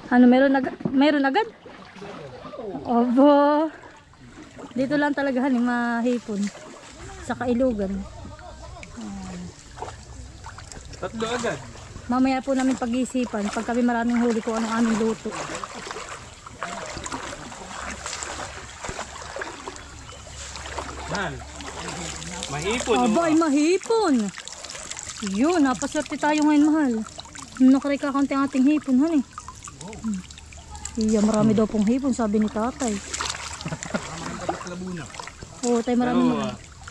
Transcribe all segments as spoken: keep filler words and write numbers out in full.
Ano, meron agad? Meron agad? Obo. Dito lang talaga haling mahipon. Sa Kailugan. Ayan. Tatlo agad. Mamaya po namin pag-isipan pag kami maraming huli ko anong aming luto. Han. Mahipon. Aba, ay mahipon. Yun, napaswerte tayo ngayon, mahal. Nakaray kakunti ang ating hipon, han eh. Hmm. Iya, marami daw pong hipon, sabi ni tatay. Oo, tayo marami mga.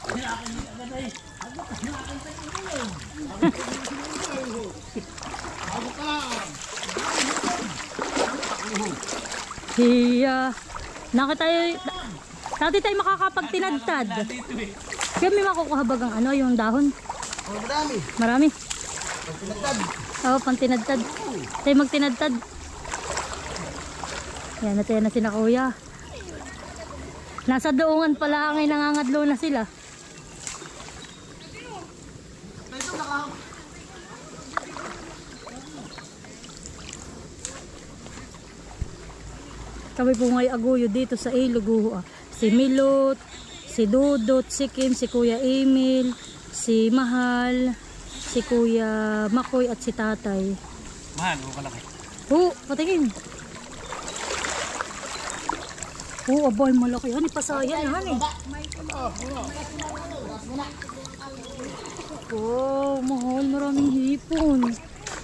Iya. Nakita tayo, dati tayo makakapagtinadtad. Kaya may makukuha bagang ano, yung dahon. Oh, marami. Marami. Pagtinagtad. Oo, pang tinadtad. Tayo magtinadtad. Yan, natin na sila kuya. Nasa doongan pala ang nangangadlo na sila. Kami po ngay aguyo dito sa Ilog. Si Milot, si Dudot, si Kim, si Kuya Emil, si Mahal, si Kuya Makoy at si Tatay. Mahal, huwag kalaki. Oo, patingin. Oo, abay, malaki. Hani, pasayan, hani. Oo, mahal, maraming hipon.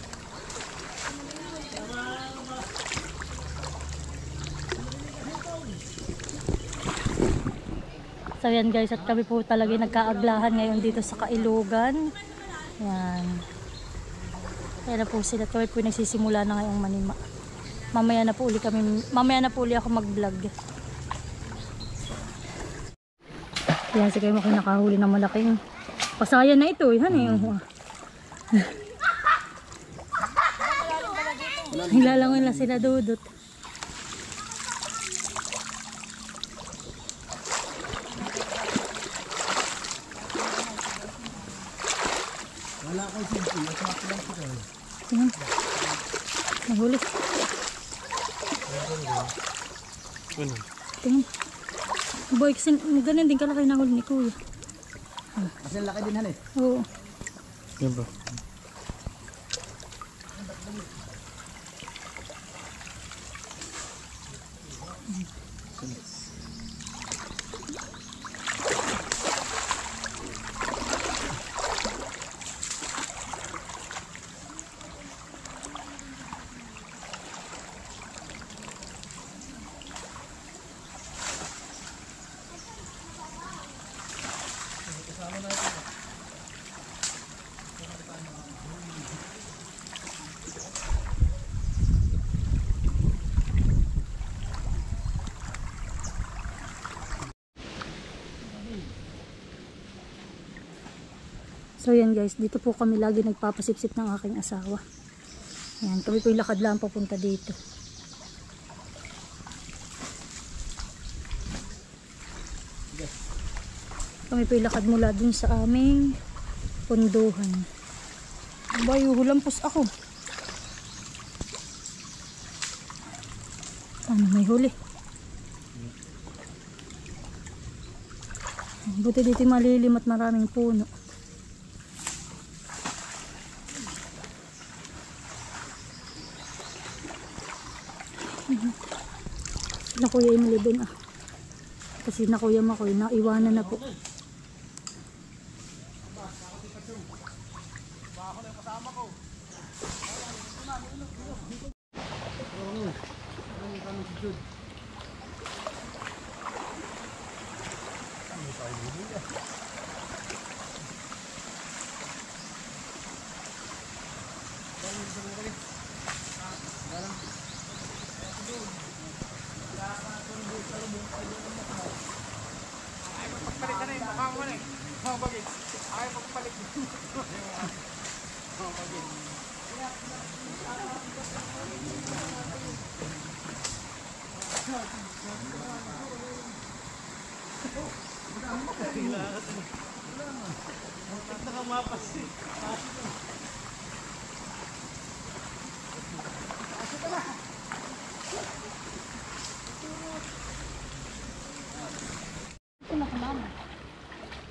So yan guys, at kami po talaga nagkaaglahan ngayon dito sa Kailugan. Yan. Kaya na po sila. Kami po nagsisimula na ngayong manima. Mamaya na po uli kami, mamaya na po uli ako mag-vlog. Yan, sige mo kayo nakahuli ng malaking pasayan na ito. Yan eh. Hilalangon lang sila Dudot. Wala akong simple. At makilang ko kayo. Tingnan. Nahuli. Ano? Tingnan. Boy, kasi ganun din kalaki nahuli ni Kuya. Kasi laki din han eh. Oo. Yan ba? So yan guys, dito po kami lagi nagpapasipsip ng aking asawa. Yan, kami po lakad lang papunta dito. Kami po lakad mula dun sa aming punduhan. Bayo, hulampos ako. Ano, may huli. Buti dito malilim at maraming puno. Na Kuya Emily din ah. Kasi na Kuya Makoy, naiwanan na po.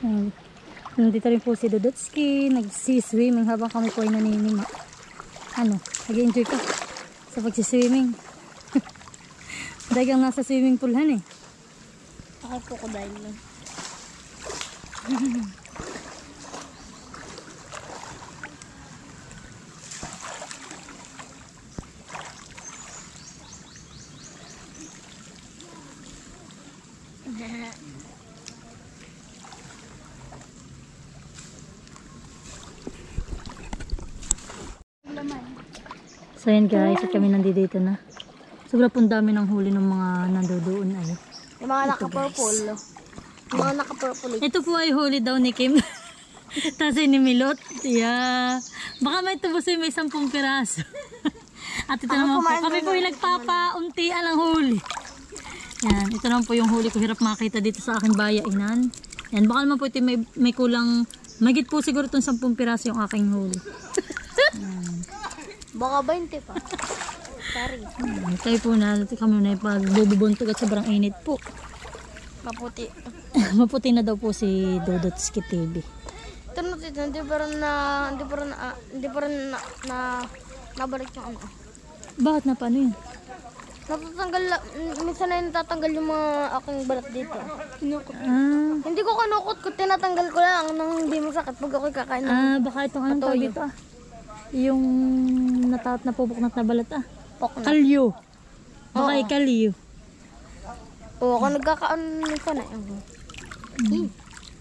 Ayan. Nandito rin po si Dodotski, nagsiswimming habang kami po ay naninima. Ano, nag-enjoy ka sa pagsiswimming. Dahil kang nasa swimming pool han eh. Ako po ko dahil lang. So yan guys, at kami nandito na. Sobrang pong dami ng huli ng mga nandoon ay. Yung mga naka-purple. Yung mga naka-purple. Ito po ay huli daw ni Kim. Tapos ay ni Milot. Yeah. Baka may tubos ay may sampung piraso. At ito naman po, kami po ay nagpapauntian ang huli. Yan, ito naman po yung huli ko hirap makita dito sa aking bayainan. Yan, baka naman po ito may, may kulang, magit po siguro itong sampung piraso yung aking huli. Baka twenty pa. Sorry. Yan, tayo po na, kami na pagbububuntog at sobrang init po. Maputi. Maputi na daw po si Dodotski T V. Ito na tito, hindi pa rin na, hindi pa rin na, hindi pa rin na, na, nabalik yung ano. Bakit na paano yun? Natatanggal, minsan na yung natatanggal yung mga aking balat dito. Ah, Hindi ko kanukot ko, tinatanggal ko lang nang hindi masakit pag ako'y kakain ng ah baka itong anong tawag Patoyo. dito ah. Yung natat na pupuknat na balat ah. pokna. Kalyo. Baka Oo. ay kalyo. Oo, ako nagkakaano minsan na. Hmm.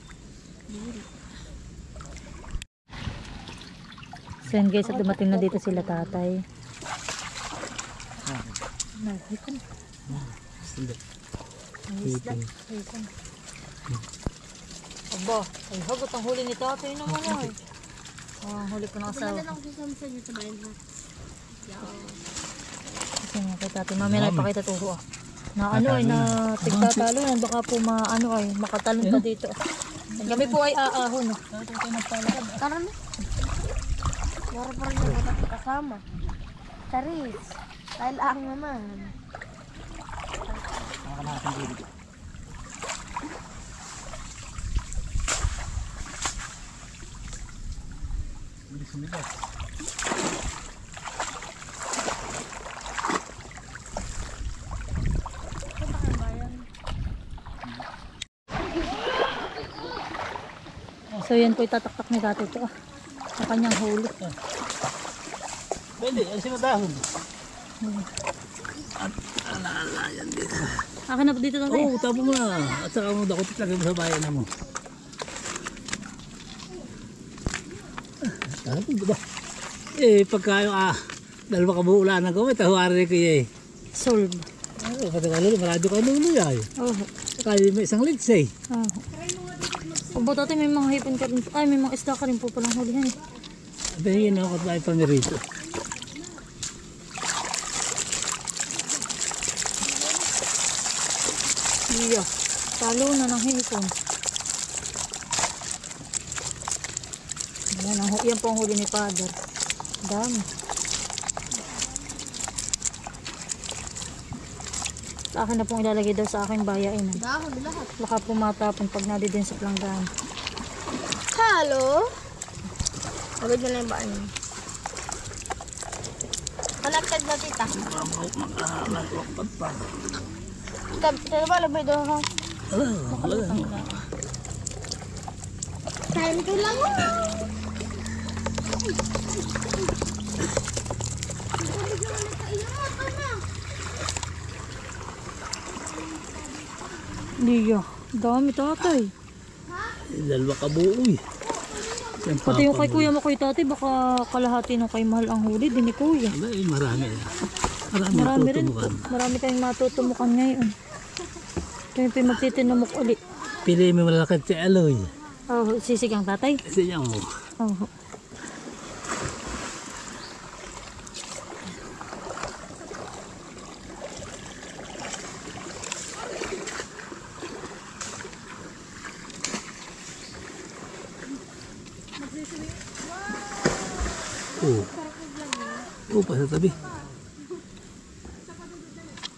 So yan guys, at dumating na dito sila tatay. Aba, ay hagot ang huli ni tatay naman ay. Oh, ang huli ko ng asawa. Kasi nga kay tatay, mamaya na ipakita turo ah. Na ano ay, na tigtatalo yan, baka po ma, ano ay, makatalon pa dito. Kami po ay aahon. ah. Tara na. Mara pa rin yung balat kasama. Charis. Dahil ang naman. So yan po itataktak ni tatay ito ah. Sa kanyang huli. Pwede, ay sinadahon. Akin na po dito tatay. Oo, tabo mo na. At saka mo dakot lagay mo sa bayan na mo. Ano ba? Eh, pagka yung ah, dalawa ka buo ulan na gawin, tahuari ko eh. Solve. Ay, katagalolo, marado ka nulo yan. Oh. Kaya may isang legs eh. Oh. Obo tatay, may mga hipon ka rin po. Ay, may mga isda ka rin po palang hulihan. Sabi yun ako tayo pamirito. Iya. Talo na ng hipon. Yan, ang, yan po ang huli ni Father. Dami. Sa akin na pong ilalagay daw sa aking bayain. Dahon lahat. Baka pumatapon pag nadi din sa planggan. Halo? Agad na lang yung baan. Connected na tita. Tita ba labay doon ha? Time ko lang oh. Liya. Dami tatay. Dalawa ka buo eh. Yan Pati yung kay papa mo. kuya mo kay tatay, baka kalahati ng kay mahal ang huli. Di ni kuya. Wala eh, marami. Marami, Marami rin po. matutumukan. Marami kayong matutumukan ngayon. Kaya pa magtitinamok ulit. Pili mo malakad si Aloy. Oh, sisig ang tatay. Kasi yan mo. Oh. Oo. Oo, pa sa tabi.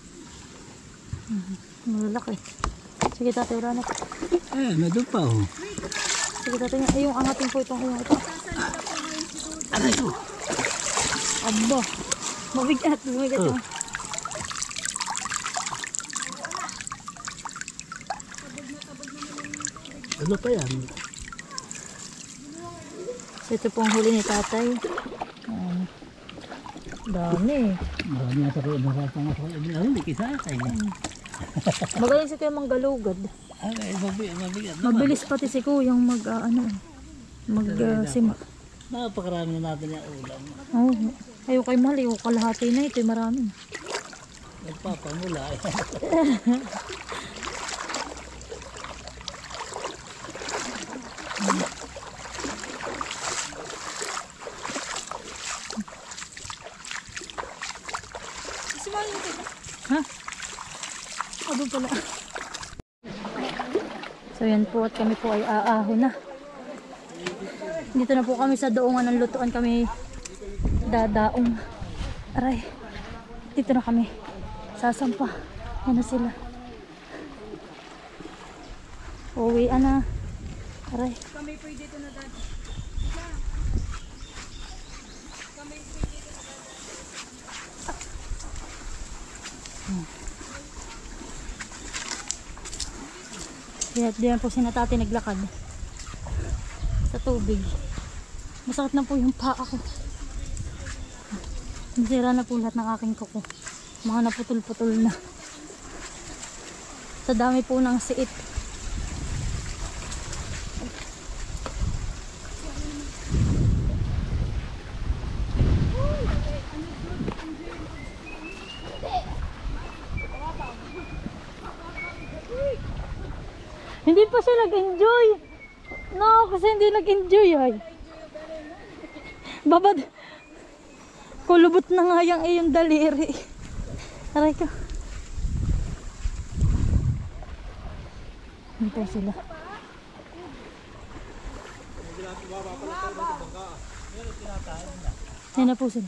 Malalaki. Sige tatay, uranat. Eh, may doon pa oh. Sige tatay, ay yung angatin po itong yung ito. Aray ko. Aba, mabigat, mabigat Oh. yung. Ano pa yan? So, ito pong huli ni tatay. Ayan. Dami. Marami na sa kuya. Marami na sa kuya. Hindi kisa kayo. Magaling si Kuya manggalugad. Ay, mabigat. Mabigat. Mabilis pati si Kuyang mag, uh, ano, mag, uh, sima. Napakarami na natin yung ulam. Oo. Oh, ayaw kay mali, o kalahati na ito, marami. Nagpapamula. Ha? Ano pala? So yan po at kami po ay aaho na. Dito na po kami sa doongan ng lutuan kami dadaong. Aray. Dito na kami. Sasampa. Yan na sila. Uwi na. Aray. Kami po dito na dad. Kami po dito na dad. Kaya diyan po si Natati naglakad sa tubig. Masakit na po yung paa ko. Nasira na po lahat ng aking kuko. Mga naputol-putol na. Sa dami po ng siit. Hindi pa siya nag-enjoy. No, kasi hindi nag-enjoy ay. Babad. Kulubot na nga yung iyong daliri. Aray ko. Hintay sila. Yan na po sila.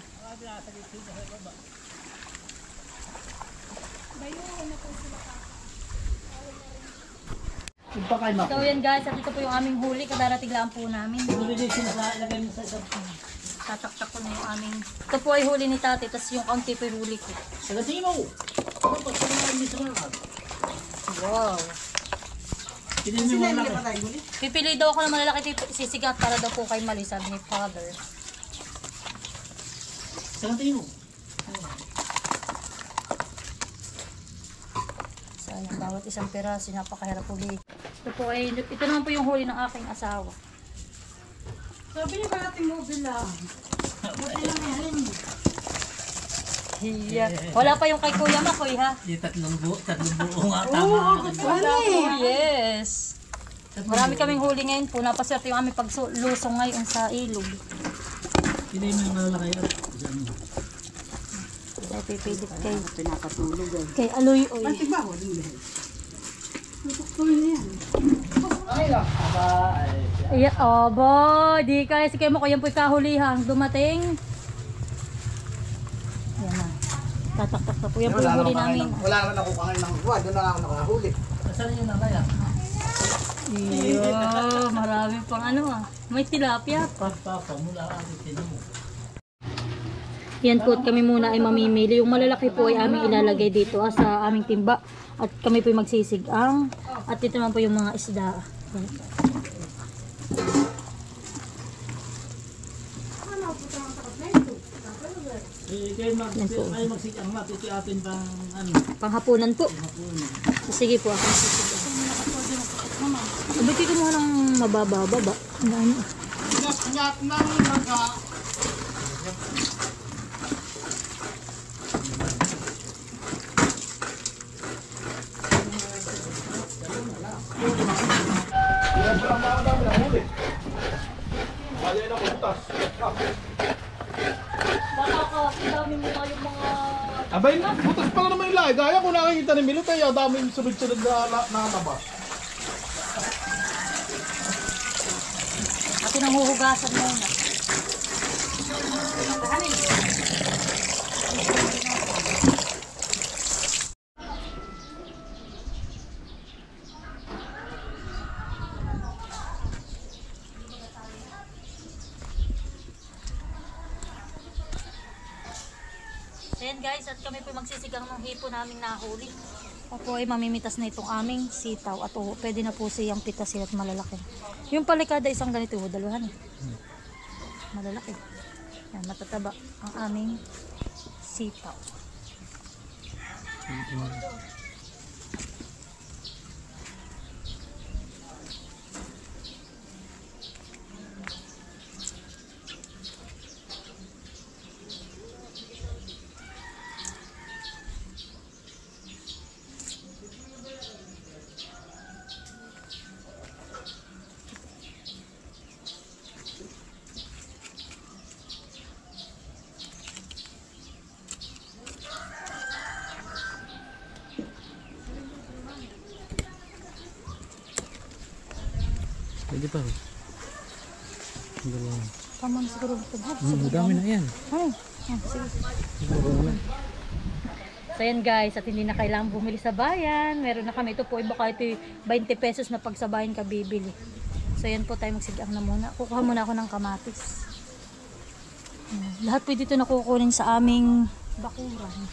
So yan guys, at ito po yung aming huli. Kadaratiglaan po namin. Tataktak ko na yung aming... Ito po ay huli ni Tati, tapos yung kaunti po yung huli ko. Sagatin mo! Wow! Pipili daw ako ng malalaki sisigat para daw po kay Mali, sabi ni Father. Sagatin mo! So ayan, bawat isang piraso, napakahirap huli. Ito po ay, ito naman po yung huli ng aking asawa. Sabi niya ba natin mobile lang? Mobile lang yan. Yeah. Wala pa yung kay Kuya Makoy ha? Di tatlong buo, tatlong buo nga tama. Wala po, yes. Marami kaming huli ngayon po. Napaswerte yung aming paglusong ngayon sa ilog. Hindi mo malalaki yun. Kaya pipilit kay, Pinapatulog eh. kay Aloy Oy. Pati ba ako din eh? Tutuloy na yan. Ay lang. Aba, ay. Yeah, oh boy, di kaya si Kuya Makoy yan po'y kahulihang dumating. Yan na. Tataktak na po. Yan po yung huli namin. Wala naman ako kangal ng buwan, doon na ako nakahuli. Nasaan yung nanay ah? Iyo, marami pang ano ah. May tilapia pa. Pagpapamula ang ating mo. Yan po at kami muna ay mamimili. Yung malalaki po ay aming ilalagay dito ah, sa aming timba. At kami po ay magsisigang. At ito naman po yung mga isda. Yan. Eh, kayo mag, ay magsikang mat. Ito atin pang ano. Panghapunan po. Sige po ako magsisigang. Abay kayo kumuha ng mababa-baba. Ano? Nyat ng naga. Abay, butas pala naman yung lahi. Gaya ko nakikita ni Milot ay dami yung sunod-sunod na nakakaba. At nanghuhugasan muna. guys, at kami po magsisigang ng hipo namin nahuli. Ako ay mamimitas na itong aming sitaw at oh, pwede na po siyang pitasin at malalaki. Yung palikada isang ganito, oh, dalawahan eh. Malalaki. Yan, matataba ang aming sitaw. Pwede pa. Tama na siguro ito. Hmm, dami na yan. Ay, ah, sige. So yan guys, at hindi na kailangan bumili sa bayan. Meron na kami. Ito po, iba kahit twenty pesos na pag sa bayan ka bibili. So yan po tayo magsigang na muna. Kukuha muna ako ng kamatis. Hmm, lahat po dito nakukunin sa aming bakuran.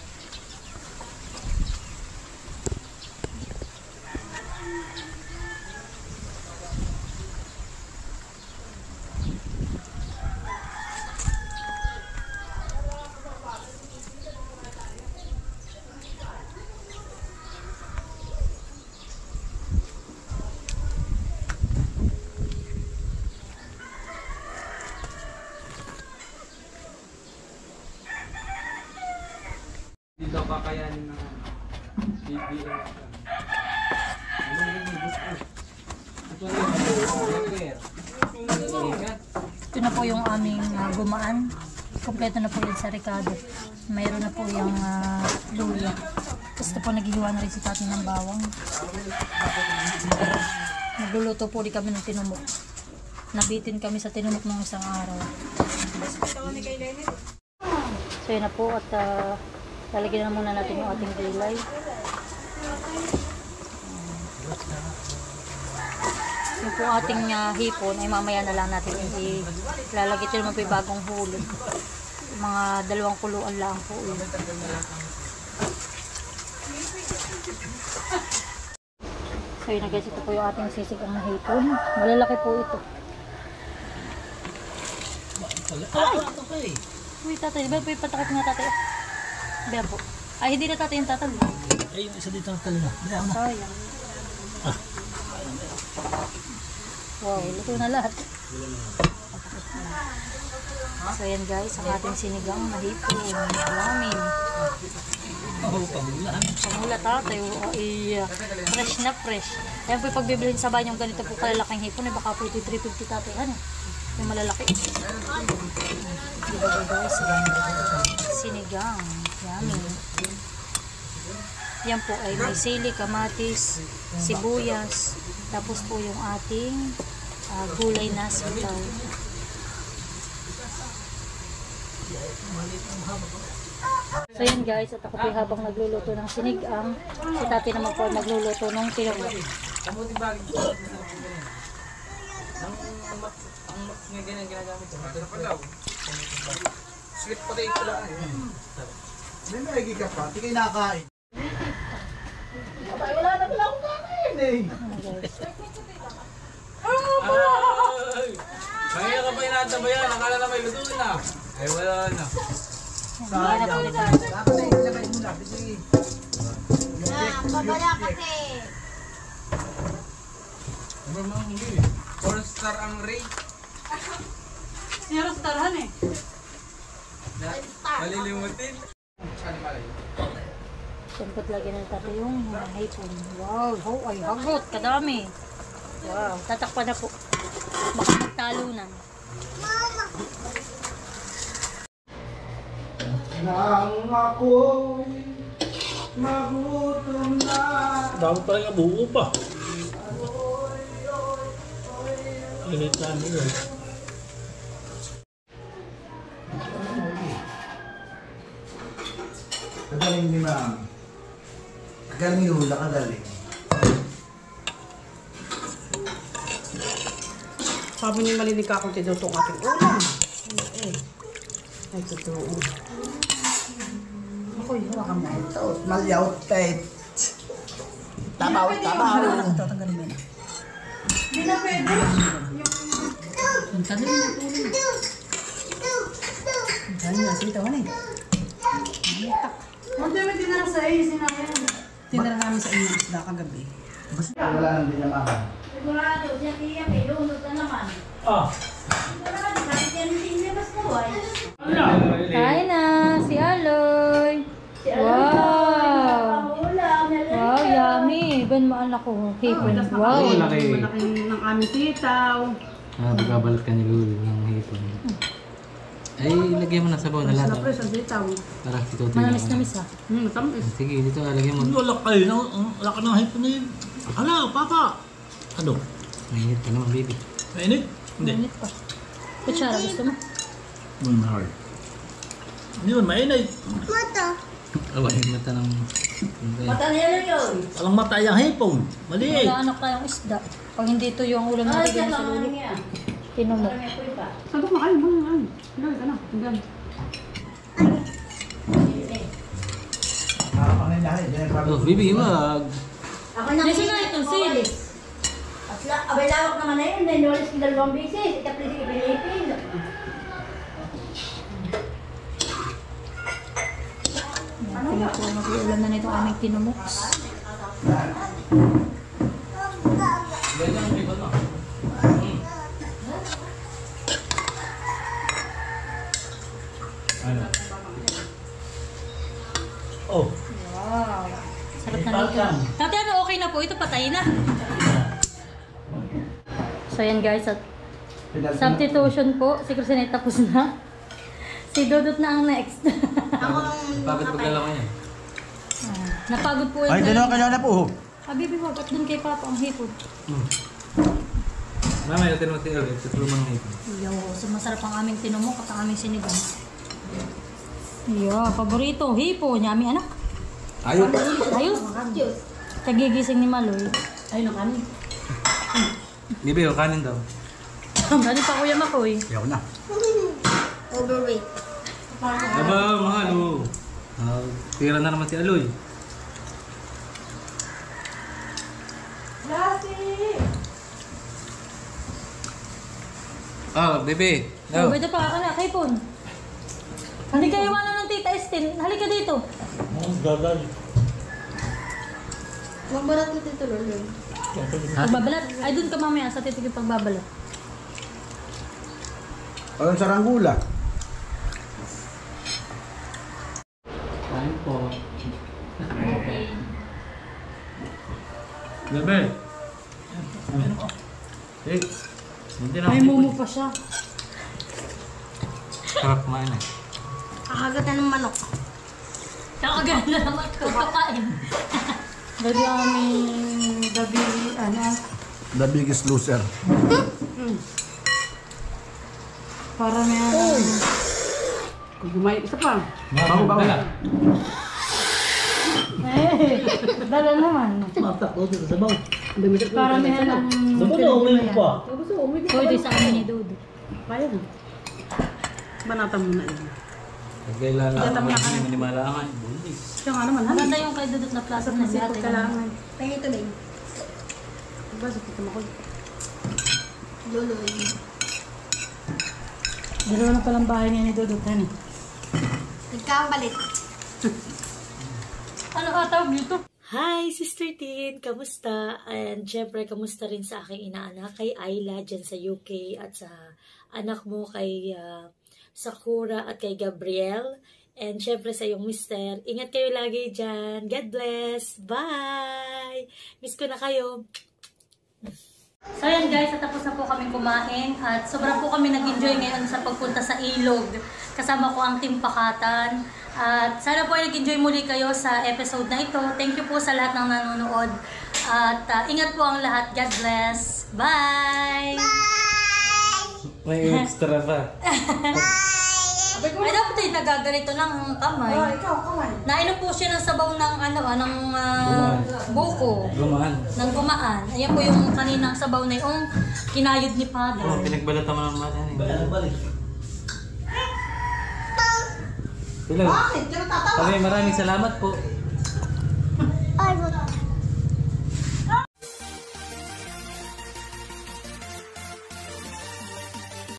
Hindi daw kakayanin ng B B M. Ano yung bus ko? Ito na yung Ito na po yung aming uh, gumaan. Kompleto na po yun sa Ricardo. Mayroon na po yung uh, luya. Tapos ito po naghihiwa na rin si Tati ng bawang. Nagluluto po rin kami ng tinumok. Nabitin kami sa tinumok ng isang araw. So yun na po at uh, lalagyan na muna natin yung ating gulay. Yung po ating uh, hipon ay mamaya na lang natin ilalagay. Ito naman po yung bagong huli. Mga dalawang kuluan lang po yun. So yun na guys, ito po yung ating sisigang na hipon. Malalaki po ito. Ay! Uy tatay, ba po yung patakot nga tatay? Ba po. Ay hindi na tatay yung tatay. Ay, yung isa dito ng talina. Diyan mo. Sayang. Wow, luto na lahat. So yan guys, ang ating sinigang na hipon. Maraming. Oo, pamula. Pamula tatay, oh, iya. Fresh na fresh. Ayan po yung pagbibilhin sa bayan yung ganito po kalalaking hipon. Eh, baka po ito three fifty tatay. Ano? Yung malalaki. Diba ba guys? Sinigang. Yummy. Yan po ay may sili, kamatis, sibuyas. Tapos po yung ating uh, gulay na sitaw. So yun guys, at ako po habang nagluluto ng sinigang, si Tati naman po ay nagluluto ng tinamok. kamuti bagay ko. Ang ang nga ganyan ginagamit ko. Ito pa daw. Sweet potato lang eh. May may ka pa, tingin nakain. Abay, wala na pala akong kakain eh. Ay! Kaya ka pa inatabayan, nakala na may luto na. Eh wala na. Hindi na po ni Tati. Dapat na ilagay mo na, kasi... Babala kasi. Ano mga huli? Four star ang rate. Zero starhan eh. Na, malilimutin. Siyempre lagi na Tati yung hipon. Wow, oh, ay hagot, kadami. Wow, tatakpan na po. Baka magtalunan. Nang ako'y magutom na. Dami pa rin abuo pa. Init na nila. Kagaling ni ma'am. Kagaling ni Hula, kagaling. Sabi niyo malinig akong tinutong ating ulam. Eh, ay totoo. ko yun. Hawakan mo. Ito, malyaw tayo. Tabaw, tabaw. Ito, tanggalin mo yun. Hindi na pwede. Ang tanin mo na tuloy. Ang tanin na, sige tawa na eh. Ang tanin din na sa iyo, sinayan. Tinara namin sa inyo isda kagabi. Wala nang dinamakan. Sigurado, siya tiyak eh, lunod na naman. Ah. Sigurado, bakit yan hindi mas buhay? Kain na, si Aloy. Wow! Wow, yummy. Ben mo anak ko. Hipon. Wow. Malaki ng aming sitaw. Ah, magabalat ka ni Lulu ng hipon. Ay, lagyan mo na sabaw na Press lahat. na press ang sitaw. Para ito Manamis na miss ah. Hmm, matamis. Sige, dito ah, lagyan mo. Wala kayo. na- Wala ka ng hipon na yun. Hala, papa. Ano? Mainit ka naman, baby. Mainit? Hindi. Mainit pa. Kutsara, gusto mo? Hindi man mainit. Awa, yung mata ng... Mata niya lang yun. Walang mata yung hipon. Maliit. Wala anak tayong isda. Pag hindi ito yung ulam Ah, natin siya sa lang lulo. ano niya. Tinumok. May apoy pa. Sandok na kayo, mga yan. Dali ka na. Hanggang. Ano na dahil? Oh, baby, wag. Ako na Kasi na itong sili. At la, abay lawak naman na yun. May nolis ng dalawang bisis. Ikapli si Pilipin. Ano po, mag-uulam na nito aming tinumoks. Ganyan ang hipon mo. Ano? Oh. Wow. Sarap na nito. Tati, ano, okay na po. Ito patay na. So yan guys, at substitution po. Si Crucinette tapos na. Si Dodot na ang next. Bakit pagdala ko yan? Ah, napagod po Ay, yun. dalawa kayo na po. Habibi, wag at dun kay Papa ang hipon. Hmm. Mamaya, natin mo tinggal. Ito tulungan ng hipon. Yo, so masarap ang aming tinumok at ang aming sinigang. Yo, paborito, hipon. Yummy anak. Ayun. Ayos. Kagigising ni Maloy. Ayun ang kanin. Bibi, o kanin daw. Gani pa Kuya Makoy. Ayaw na. Overweight. Aba, mga alo. Uh, tira na naman si Aloy. Oh, bebe. Oh, Go. pwede pa anak, hipon. Halika iwanan ng Tita Estin. Halika dito. Huwag mo natin dito lulun. Pagbabalat. Ay, dun ka mamaya sa titigil pagbabalat. Walang saranggula. Kain po. Bebe. Hey. Hindi na. May mumu pa siya. Sarap kumain eh. Kakagatan ng manok. Kakagana na naman ko kakain. Dali aming gabi, ano, The biggest loser. para may ano. Kung gumayin, isa pa. Bago, bago. Eh, dala naman. Matak ko dito sa baw. Ang dami sa Para may ano. Ba't na uminom pa? Gusto ko, umibig. Pwede sa amin ni Dodo. Kaya na. Banatan mo na yun. Kailangan Gata mo na hindi minimalangan. Bulis. Siya nga naman, Maganda hanin. yung kay Dodot na plaza na Kasi dati. pag kailangan. Pahingin ito, babe. Diba, sa kita mo ko. Luloy. Dalawa na palang bahay niya ni Dodot. Ano? Nagkakabalit. Ano ka tawag dito? Hi, Sister Tin! Kamusta? And syempre, kamusta rin sa aking inaanak kay Ayla dyan sa U K at sa anak mo kay uh, Sakura at kay Gabriel. And syempre sa iyong mister. Ingat kayo lagi dyan. God bless! Bye! Miss ko na kayo. So yan guys, tapos na po kami kumain at sobrang po kami nag-enjoy ngayon sa pagpunta sa ilog. Kasama ko ang Team Pakatan. At sana po ay nag-enjoy muli kayo sa episode na ito. Thank you po sa lahat ng nanonood. At uh, ingat po ang lahat. God bless. Bye! May extra pa. Ay, dapat ay nagaganito ng kamay. Oh, ikaw, kamay. Nainom po siya ng sabaw ng ano, ah, ng uh, buko. Gumaan. Ng gumaan. Ayan po yung kaninang sabaw na yung kinayod ni Oh, Father. pinagbalatan mo ng mata yan eh. Balik. Hello. Bakit? Diyan tatawa. Sabi, maraming salamat po.